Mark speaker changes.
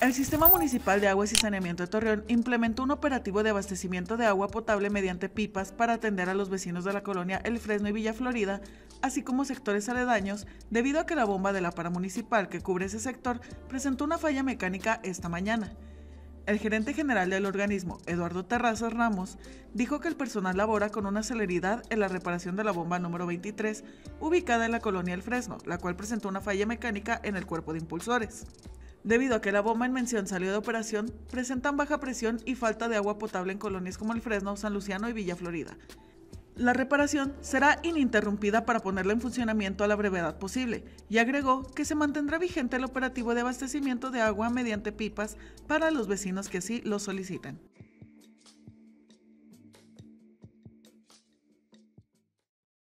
Speaker 1: El Sistema Municipal de Aguas y Saneamiento de Torreón implementó un operativo de abastecimiento de agua potable mediante pipas para atender a los vecinos de la colonia El Fresno y Villa Florida, así como sectores aledaños, debido a que la bomba de la paramunicipal que cubre ese sector presentó una falla mecánica esta mañana. El gerente general del organismo, Eduardo Terrazas Ramos, dijo que el personal labora con una celeridad en la reparación de la bomba número 23, ubicada en la colonia El Fresno, la cual presentó una falla mecánica en el cuerpo de impulsores. Debido a que la bomba en mención salió de operación, presentan baja presión y falta de agua potable en colonias como El Fresno, San Luciano y Villa Florida. La reparación será ininterrumpida para ponerla en funcionamiento a la brevedad posible, y agregó que se mantendrá vigente el operativo de abastecimiento de agua mediante pipas para los vecinos que así lo soliciten.